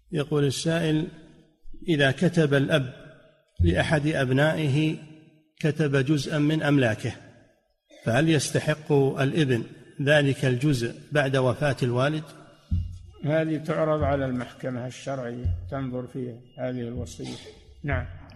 يقول السائل: إذا كتب الأب لأحد أبنائه كتب جزءا من أملاكه، فهل يستحق الابن ذلك الجزء بعد وفاة الوالد؟ هذه تعرض على المحكمة الشرعية تنظر فيها هذه الوصية. نعم.